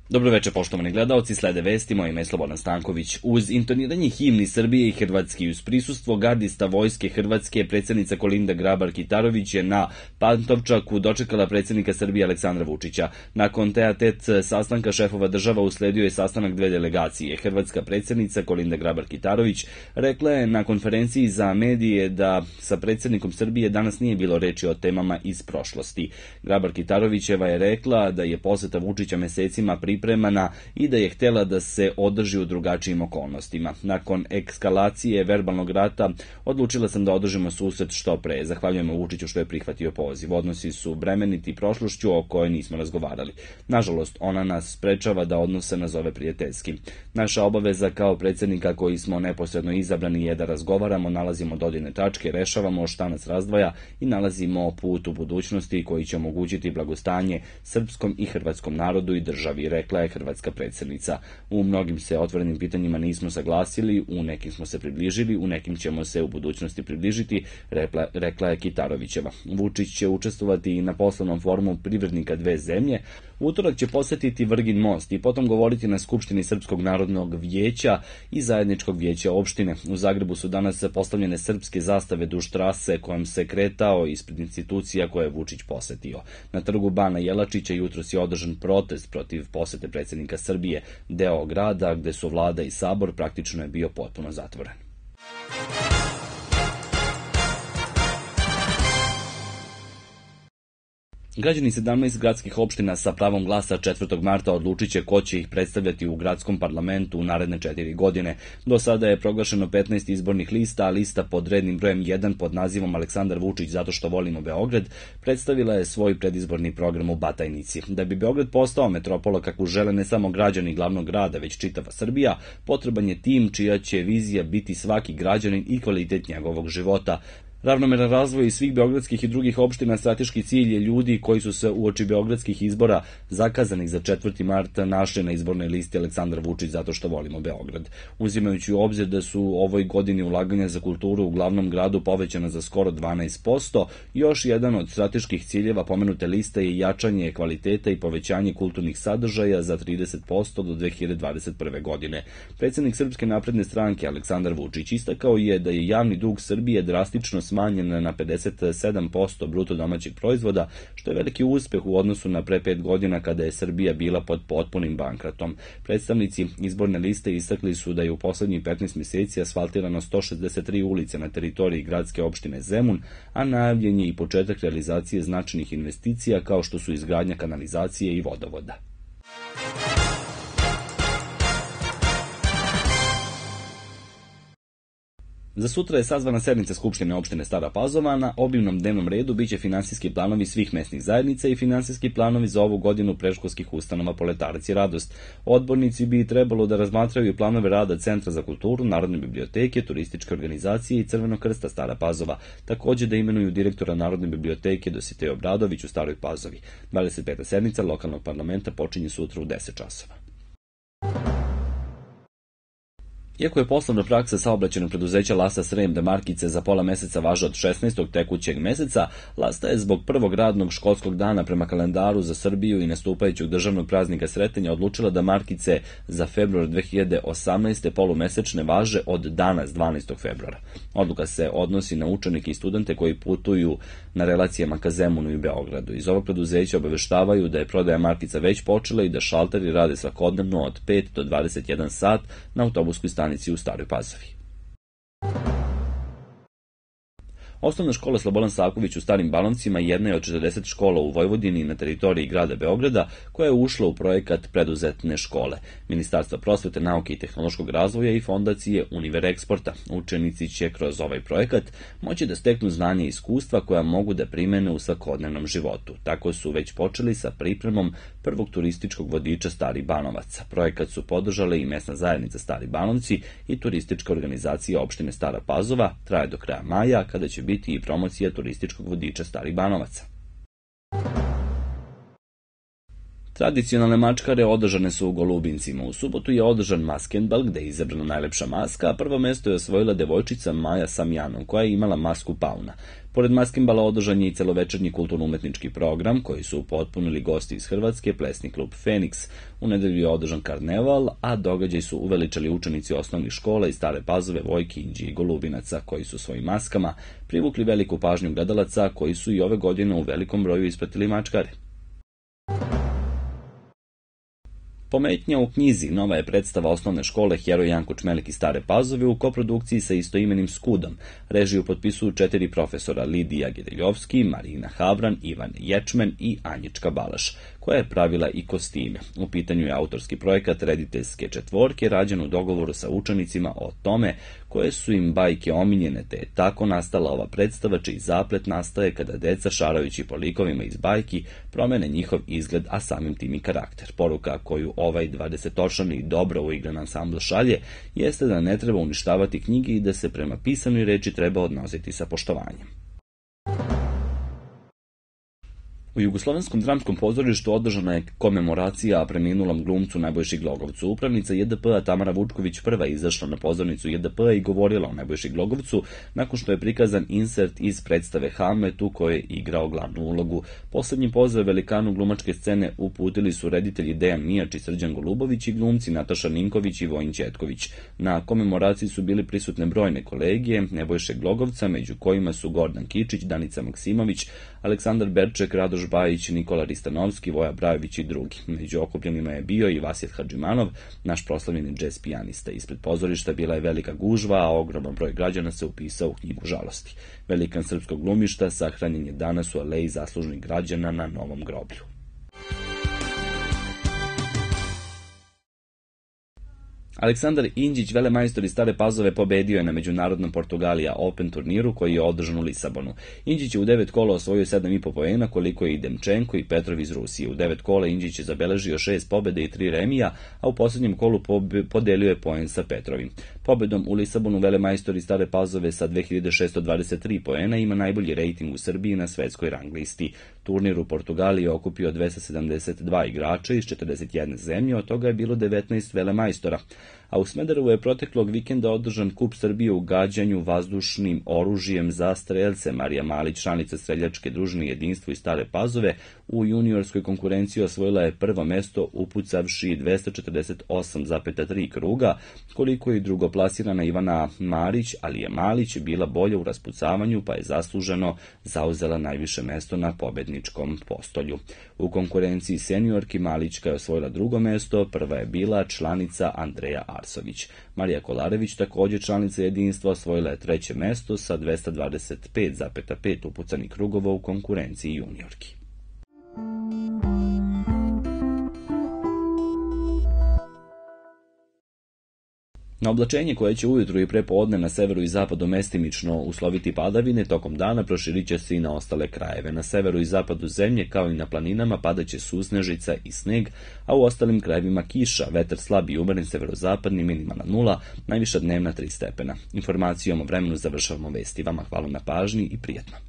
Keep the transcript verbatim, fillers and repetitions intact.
Dobroveče, poštovani gledaoci, slede vesti, moje ime je Slobodan Stanković. Uz intoniranje himni Srbije i Hrvatske i uz prisustvo gardista vojske Hrvatske, predsjednica Kolinda Grabar-Kitarović je na Pantovčaku dočekala predsjednika Srbije Aleksandra Vučića. Nakon te a tet sastanka šefova država usledio je sastanak dve delegacije. Hrvatska predsjednica Kolinda Grabar-Kitarović rekla je na konferenciji za medije da sa predsjednikom Srbije danas nije bilo reči o temama iz prošlosti. Grabar-Kitarovićeva je rekla da je poseta Vučića mesecima pri pripremana i da je htjela da se održi u drugačijim okolnostima. Nakon ekskalacije verbalnog rata odlučila sam da održimo susret što pre. Zahvaljujemo Vučiću što je prihvatio poziv. Odnosi su bremeniti prošlošću o kojoj nismo razgovarali. Nažalost, ona nas sprečava da odnose nazove prijateljski. Naša obaveza kao predsjednika koji smo neposredno izabrani je da razgovaramo, nalazimo dodirne tačke, rešavamo šta nas razdvaja i nalazimo put u budućnosti koji će omogućiti blagostanje srpskom i hrvatskom narodu i državi, rekla je hrvatska predsjednica. U mnogim se otvorenim pitanjima nismo saglasili, u nekim smo se približili, u nekim ćemo se u budućnosti približiti, rekla, rekla je Kitarovićeva. Vučić će učestvovati i na poslovnom forumu privrednika dve zemlje. U utorak će posetiti Vrgin most i potom govoriti na Skupštini Srpskog narodnog vijeća i Zajedničkog vijeća opštine. U Zagrebu su danas postavljene srpske zastave duž trase kojom se kretao ispred institucija koje je Vučić posetio. Na trgu Bana Jelačića jutros je održan protest protiv posete predsjednika Srbije. Deo grada gde su vlada i sabor praktično je bio potpuno zatvoren. Građani sedamnaest gradskih opština sa pravom glasa četvrtog marta odlučit će ko će ih predstavljati u gradskom parlamentu u naredne četiri godine. Do sada je proglašeno petnaest izbornih lista, a lista pod rednim brojem jedan pod nazivom Aleksandar Vučić zato što volimo Beograd predstavila je svoj predizborni program u Batajnici. Da bi Beograd postao metropola kakvu žele ne samo građani glavnog grada, već čitava Srbija, potreban je tim čija će vizija biti svaki građanin i kvalitet njegovog života. Ravnomeran razvoj svih beogradskih i drugih opština strateški cilj je ljudi koji su se uoči beogradskih izbora zakazanih za četvrti mart našli na izbornoj listi Aleksandar Vučić zato što volimo Beograd. Uzimajući u obzir da su u ovoj godini ulaganja za kulturu u glavnom gradu povećana za skoro dvanaest posto, još jedan od strateških ciljeva pomenute liste je jačanje kvaliteta i povećanje kulturnih sadržaja za trideset posto do dve hiljade dvadeset prve. godine. Predsjednik Srpske napredne stranke Aleksandar Vučić istakao je da je javni dug Srbije drastično smanjen na pedeset sedam posto bruto domaćeg proizvoda, što je veliki uspeh u odnosu na pre pet godina kada je Srbija bila pod potpunim bankrotom. Predstavnici izborne liste istakli su da je u poslednjih petnaest mjeseci asfaltirano sto šezdeset tri ulice na teritoriji gradske opštine Zemun, a najavljen je i početak realizacije značajnih investicija kao što su izgradnja kanalizacije i vodovoda. Za sutra je sazvana sednica Skupštine opštine Stara Pazova. Na obimnom dnevnom redu biće finansijski planovi svih mesnih zajednica i finansijski planovi za ovu godinu predškolskih ustanova Poletarac i Radost. Odbornici bi trebalo da razmatraju planove rada Centra za kulturu, Narodne biblioteke, turističke organizacije i Crvenog krsta Stara Pazova. Također da imenuju direktora Narodne biblioteke Dositej Obradović u Staroj Pazovi. dvadeset peta sednica lokalnog parlamenta počinje sutra u deset časova. Iako je poslovna praksa saobraćajnog preduzeća Lasta Srem da markice za pola meseca važe od šesnaestog tekućeg meseca, Lasta je zbog prvog radnog školskog dana prema kalendaru za Srbiju i nastupajućeg državnog praznika Sretenja odlučila da markice za februar dve hiljade osamnaeste polumesečne važe od danas dvanaestog februara. Odluka se odnosi na učenike i studente koji putuju na relacijama ka Zemunu i Beogradu. Iz ovog preduzeća obaveštavaju da je prodaja markica već počela i da šalteri rade svakodnevno od pet do dvadeset jedan sat na autobuskoj stanici u Staroj Pazovi. Osnovna škola Slobodan Savković u Starim Balancima jedna je od četrdeset škola u Vojvodini na teritoriji grada Beograda koja je ušla u projekat Preduzetne škole Ministarstva prosvete, nauke i tehnološkog razvoja i fondacije Univer Eksporta. Učenici će kroz ovaj projekat moći da steknu znanje i iskustva koja mogu da primene u svakodnevnom životu. Tako su već počeli sa pripremom prvog turističkog vodiča Stari Banovac. Projekat su podržale i mesna zajednica Stari Banovci i turistička organizacija opštine Stara Pazova. Traje do kraja maja kada će biti i promocija turističkog vodiča Starih Banovaca. Tradicionalne mačkare održane su u Golubincima. U subotu je održan maskenbal gde je izabrana najlepša maska, a prvo mesto je osvojila devojčica Maja Samjanov koja je imala masku pauna. Pored maskenbala održan je i celovečernji kulturno-umetnički program koji su upotpunili gosti iz Hrvatske, plesni klub Feniks. U nedelju je održan karneval, a događaj su uveličali učenici osnovnih škola iz Stare Pazove, Vojke, Inđije i Golubinaca, koji su svojim maskama privukli veliku pažnju gledalaca koji su i ove godine u velikom broju ispratili mačkare. Pometnja u knjizi nova je predstava osnovne škole Heroj Janko Čmelik iz Stare Pazove u koprodukciji sa istoimenim Skudom. Režiju potpisuju četiri profesora: Lidija Gedeljovski, Marina Havran, Ivan Ječmen i Anjička Balaš, koja je pravila i kostime. U pitanju je autorski projekat rediteljske četvorke rađen u dogovoru sa učenicima o tome koje su im bajke omiljene, te je tako nastala ova predstava čiji zaplet nastaje kada deca šarajući po likovima iz bajki promene njihov izgled, a samim tim i karakter. Poruka koju ovaj dvadesetočlani i dobro uigran ansambl šalje jeste da ne treba uništavati knjige i da se prema pisanoj reči treba odnositi sa poštovanjem. U Jugoslovenskom dramskom pozorištu održana je komemoracija preminulom glumcu Nebojši Glogovcu. Upravnica J D P-a Tamara Vučković prva izašla na pozornicu J D P-a i govorila o Nebojši Glogovcu nakon što je prikazan insert iz predstave Hamlet u kojoj je igrao glavnu ulogu. Poslednji pozdrav velikanu glumačke scene uputili su reditelji Dejan Mijač i Srđan Golubović i glumci Nataša Ninković i Vojin Ćetković. Na komemoraciji su bili prisutne brojne kolegije Nebojše Glogovca, među kojima su Gordan Kičić, Danica Maksimović, Aleksandar Berček, Radoš Bajić, Nikola Ristanovski, Voja Brajović i drugi. Među okupljenima je bio i Vasjet Hadžimanov, naš proslavljeni džez pijanista. Ispred pozorišta bila je velika gužva, a ogroman broj građana se upisao u knjigu žalosti. Velikan srpskog glumišta sahranjen je danas u aleji zaslužnih građana na Novom groblju. Aleksandar Indžić, velemajstor iz Stare Pazove, pobedio je na međunarodnom Portugalija Open turniru koji je održan u Lisabonu. Indžić je u devet kola osvojio sedam i po poena, koliko je i Demčenko i Petrov iz Rusije. U devet kola Indžić je zabeležio šest pobede i tri remija, a u posljednjem kolu podelio je poen sa Petrovim. Pobedom u Lisabonu velemajstor iz Stare Pazove sa dve hiljade šesto dvadeset tri poena ima najbolji rejting u Srbiji na svetskoj rang listi. Turnir u Portugaliji je okupio dvesta sedamdeset dva igrača iz četrdeset jedne zemlje, od toga je bilo devetnaest velemajstora. A u Smederevu je proteklog vikenda održan Kup Srbije u gađanju vazdušnim oružjem za strelce. Marija Malić, članica streljačke družine Jedinstvo iz Stare Pazove, u juniorskoj konkurenciji osvojila je prvo mesto upucavši dvesta četrdeset osam zarez tri kruga, koliko i drugoplasirana Ivana Marić, ali je Malić bila bolja u raspucavanju pa je zasluženo zauzela najviše mesto na pobedničkom postolju. U konkurenciji seniorki Malićka je osvojila drugo mesto, prva je bila članica Andreja Arsović. Marija Kolarević, također članica Jedinstva, osvojila je treće mesto sa dvesta dvadeset pet zarez pet upucanih krugova u konkurenciji juniorki. Na oblačenje koje će ujutru i prepodne na severu i zapadu mestimično usloviti padavine, tokom dana proširit će se i na ostale krajeve. Na severu i zapadu zemlje, kao i na planinama, padaće susnežica i sneg, a u ostalim krajevima kiša, vetar slab i umeren severozapadni, minimalna nula, najviša dnevna tri stepena. Informacijom o vremenu završavamo vesti. Vama hvala na pažnji i prijatno.